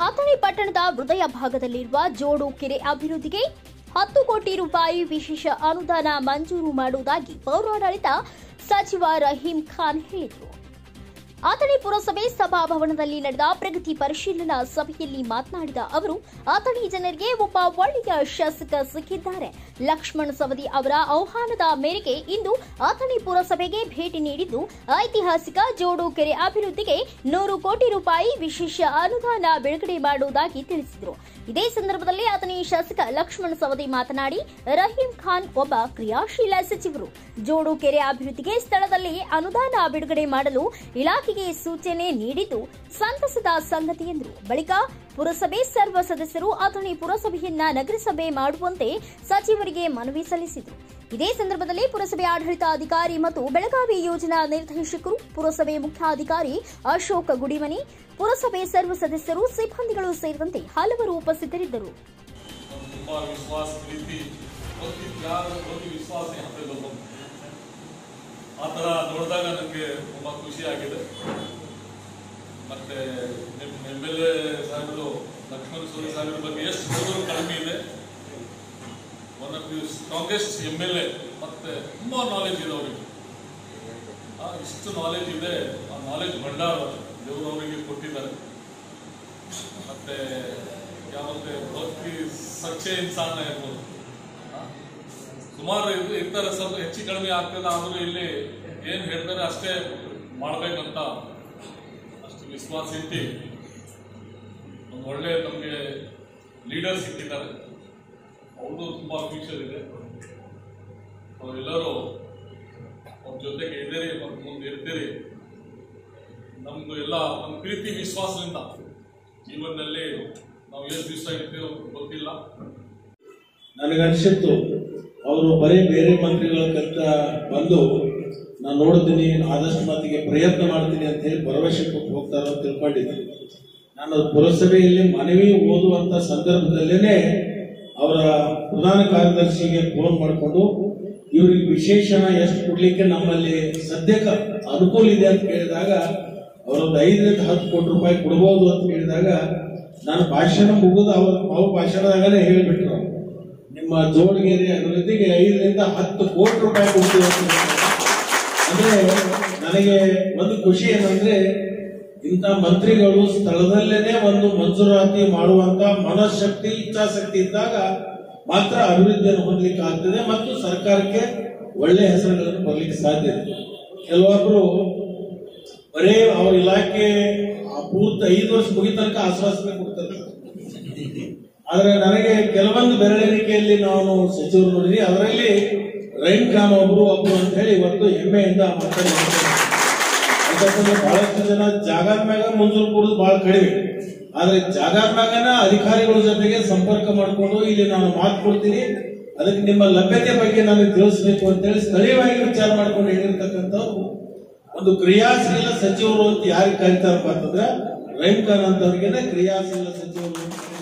ಅಥಣಿ ಪಟ್ಟಣದ ಹೃದಯ ಭಾಗದಲ್ಲಿರುವ ಜೋಡು ಕೆರೆ ಅಭಿವೃದ್ಧಿಗೆ 10 ಕೋಟಿ ರೂಪಾಯಿ ವಿಶೇಷ ಅನುದಾನ ಮಂಜೂರು ಮಾಡುವುದಾಗಿ ಪೌರಾಡಳಿತ ಸಚಿವ ರಹೀಂ ಖಾನ್ ಹೇಳಿದರು. ಅಥಣಿ ಪುರಸಭೆ ಸಭಾಭವನದಲ್ಲಿ ನಡೆದ ಪ್ರಗತಿ ಪರಿಶೀಲನಾ ಸಭೆಯಲ್ಲಿ ಮಾತನಾಡಿದ ಅವರು, ಅಥಣಿ ಜನರಿಗೆ ಒಬ್ಬ ಒಳ್ಳೆಯ ಶಾಸಕ ಸಿಕ್ಕಿದ್ದಾರೆ. ಲಕ್ಷ್ಮಣ ಸವದಿ ಅವರ ಆಹ್ವಾನದ ಮೇರೆಗೆ ಇಂದು ಅಥಣಿ ಪುರಸಭೆಗೆ ಭೇಟಿ ನೀಡಿದ್ದು, ಐತಿಹಾಸಿಕ ಜೋಡು ಕೆರೆ ಅಭಿವೃದ್ಧಿಗೆ 100 ಕೋಟಿ ರೂಪಾಯಿ ವಿಶೇಷ ಅನುದಾನ ಬಿಡುಗಡೆ ಮಾಡುವುದಾಗಿ ತಿಳಿಸಿದರು. ಇದೇ ಸಂದರ್ಭದಲ್ಲಿ ಅಥಣಿ ಶಾಸಕ ಲಕ್ಷ್ಮಣ ಸವದಿ ಮಾತನಾಡಿ, ರಹೀಂ ಖಾನ್ ಒಬ್ಬ ಕ್ರಿಯಾಶೀಲ ಸಚಿವರು. ಜೋಡು ಕೆರೆ ಅಭಿವೃದ್ಧಿಗೆ ಸ್ಥಳದಲ್ಲಿ ಅನುದಾನ ಬಿಡುಗಡೆ ಮಾಡಲು ಇಲಾಖೆಗೆ ಸೂಚನೆ ನೀಡಿದ್ದು ಸಂತಸದ ಸಂಗತಿ ಎಂದರು. ಬಳಿಕ ಪುರಸಭೆ ಸರ್ವ ಸದಸ್ಯರು ಅಥಣಿ ಪುರಸಭೆಯನ್ನ ನಗರಸಭೆ ಮಾಡುವಂತೆ ಸಚಿವರಿಗೆ ಮನವಿ ಸಲ್ಲಿಸಿದರು. ಇದೇ ಸಂದರ್ಭದಲ್ಲಿ ಪುರಸಭೆ ಆಡಳಿತಾಧಿಕಾರಿ ಮತ್ತು ಬೆಳಗಾವಿ ಯೋಜನಾ ನಿರ್ದೇಶಕರು, ಪುರಸಭೆ ಮುಖ್ಯಾಧಿಕಾರಿ ಅಶೋಕ್ ಗುಡಿಮನಿ, ಪುರಸಭೆ ಸರ್ವ ಸದಸ್ಯರು, ಸಿಬ್ಬಂದಿಗಳು ಸೇರಿದಂತೆ ಹಲವರು ಉಪಸ್ಥಿತರಿದ್ದರು. ಆ ಥರ ನೋಡಿದಾಗ ನನಗೆ ತುಂಬ ಖುಷಿ ಆಗಿದೆ. ಮತ್ತೆ ನಿಮ್ಮ MLA ಸಾಹೇಬರು ಲಕ್ಷ್ಮಣ ಸವದಿ ಸಾಹೇಬ್ರ ಬಗ್ಗೆ ಎಷ್ಟು ಹೋದರೂ ಕಡಿಮೆ ಇದೆ. One of the strongest MLA. ಮತ್ತೆ ತುಂಬ ನಾಲೆಜ್ ಇದೆ ಅವರಿಗೆ. ಇಷ್ಟು ನಾಲೆಜ್ ಇದೆ. ಆ ನಾಲೆಜ್ ಭಂಡಾರ ದೇವರು ಅವರಿಗೆ ಕೊಟ್ಟಿದ್ದಾರೆ. ಮತ್ತೆ ಯಾವತ್ತೆ ಭಕ್ತಿ ಸಚ್ಚೆ ಇನ್ಸಾನ ಇರ್ಬೋದು. ಸುಮಾರು ಇರ್ತಾರೆ, ಸ್ವಲ್ಪ ಹೆಚ್ಚು ಕಡಿಮೆ ಆಗ್ತದೆ. ಆದರೂ ಇಲ್ಲಿ ಏನು ಹೇಳ್ತಾರೆ ಅಷ್ಟೇ ಮಾಡ್ಬೇಕಂತ ಅಷ್ಟು ವಿಶ್ವಾಸ ಇಟ್ಟು ಒಂದು ಒಳ್ಳೆ ನಮಗೆ ಲೀಡರ್ ಸಿಕ್ಕಿದ್ದಾರೆ. ಅವರು ತುಂಬ ಫ್ಯೂಚರ್ ಇದೆ. ಅವರೆಲ್ಲರೂ ಅವ್ರ ಜೊತೆಗೆ ಇದ್ದೀರಿ ಮತ್ತು ಮುಂದೆ ಇರ್ತೀರಿ. ನಮ್ದು ಎಲ್ಲ ಒಂದು ಪ್ರೀತಿ ವಿಶ್ವಾಸದಿಂದ ಜೀವನದಲ್ಲಿ ನಾವು ಎಷ್ಟು ದಿವಸ ಇರ್ತೀವೋ ಗೊತ್ತಿಲ್ಲ. ನನಗನ್ಸಿತ್ತು ಅವರು ಬರೀ ಬೇರೆ ಮಂತ್ರಿಗಳ ಕತ್ತ ಬಂದು ನಾನು ನೋಡ್ತೀನಿ, ಆದಷ್ಟು ಮಟ್ಟಿಗೆ ಪ್ರಯತ್ನ ಮಾಡ್ತೀನಿ ಅಂತ ಹೇಳಿ ಭರವಸೆ ಕೊಟ್ಟು ಹೋಗ್ತಾರ ಅಂತ ತಿಳ್ಕೊಂಡಿದ್ದೆ. ನಾನು ಪುರಸಭೆಯಲ್ಲಿ ಮನವಿ ಓದುವಂತ ಸಂದರ್ಭದಲ್ಲೇನೆ ಅವರ ಪ್ರಧಾನ ಕಾರ್ಯದರ್ಶಿಗೆ ಫೋನ್ ಮಾಡಿಕೊಂಡು ಇವ್ರಿಗೆ ವಿಶೇಷಣ ಎಷ್ಟು ಕೊಡ್ಲಿಕ್ಕೆ ನಮ್ಮಲ್ಲಿ ಸದ್ಯಕ್ಕೆ ಅನುಕೂಲ ಇದೆ ಅಂತ ಕೇಳಿದಾಗ ಅವರೊಂದು 5 ರಿಂದ 10 ಕೋಟಿ ರೂಪಾಯಿ ಕೊಡಬಹುದು ಅಂತ ಹೇಳಿದಾಗ ನಾನು ಭಾಷಣ ಮುಗಿದು ಅವ್ರ ಭಾಷಣದಾಗಲೇ ಹೇಳಿಬಿಟ್ರು, ನಿಮ್ಮ ಜೋಡಗೆರೆ ಅಭಿವೃದ್ಧಿಗೆ 5 ರಿಂದ 10 ಕೋಟಿ ರೂಪಾಯಿ ಕೊಡ್ತೀವಿ. ಅಂದ್ರೆ ನನಗೆ ಒಂದು ಖುಷಿ ಏನಂದ್ರೆ, ಇಂಥ ಮಂತ್ರಿಗಳು ಸ್ಥಳದಲ್ಲೇನೆ ಒಂದು ಮಂಜೂರಾತಿ ಮಾಡುವಂತ ಮನಶಕ್ತಿ, ಇಚ್ಛಾಶಕ್ತಿ ಇದ್ದಾಗ ಮಾತ್ರ ಅಭಿವೃದ್ಧಿಯನ್ನು ಹೊಂದಲಿಕ್ಕೆ ಆಗ್ತದೆ ಮತ್ತು ಸರ್ಕಾರಕ್ಕೆ ಒಳ್ಳೆ ಹೆಸರುಗಳನ್ನು ಬರಲಿಕ್ಕೆ ಸಾಧ್ಯ ಇದೆ. ಕೆಲವೊಬ್ರು ಬರೇ ಅವ್ರ ಇಲಾಖೆ ಪೂರ್ತಿ 5 ವರ್ಷ ಮುಗಿತನಕ ಆಶ್ವಾಸನೆ ಕೊಡ್ತಾರೆ. ಆದ್ರೆ ನನಗೆ ಕೆಲವೊಂದು ಬೆರಳೆಣಿಕೆಯಲ್ಲಿ ನಾನು ಸಚಿವರು ನೋಡಿದ್ವಿ. ಅದರಲ್ಲಿ ರಹೀಂ ಖಾನ್ ಒಬ್ರು ಅಂತ ಹೇಳಿ ಇವತ್ತು ಹೆಮ್ಮೆಯಿಂದ ಮಾತಾಡ್ತಾರೆ. ಬಹಳಷ್ಟು ಜನ ಜಾಗದ ಮ್ಯಾಗ ಮಂಜೂರು ಕೊಡೋದು ಬಹಳ ಕಡಿಮೆ. ಆದ್ರೆ ಜಾಗದ ಮ್ಯಾಗನ ಅಧಿಕಾರಿಗಳ ಜೊತೆಗೆ ಸಂಪರ್ಕ ಮಾಡಿಕೊಂಡು ಇಲ್ಲಿ ನಾನು ಮಾತು ಕೊಡ್ತೀನಿ, ಅದಕ್ಕೆ ನಿಮ್ಮ ಲಭ್ಯತೆ ಬಗ್ಗೆ ನಾನು ತಿಳಿಸಬೇಕು ಅಂತ ಹೇಳಿ ಸ್ಥಳೀಯವಾಗಿ ವಿಚಾರ ಮಾಡ್ಕೊಂಡು ಹೇಳಿರ್ತಕ್ಕಂಥವ್ರು ಒಂದು ಕ್ರಿಯಾಶೀಲ ಸಚಿವರು ಅಂತ ಯಾರಿಗೆ ಕರೀತಾರಪ್ಪ ಅಂತಂದ್ರೆ ರಹೀಂ ಖಾನ್ ಅಂತವ್ರಿಗೆನೆ ಕ್ರಿಯಾಶೀಲ ಸಚಿವರು.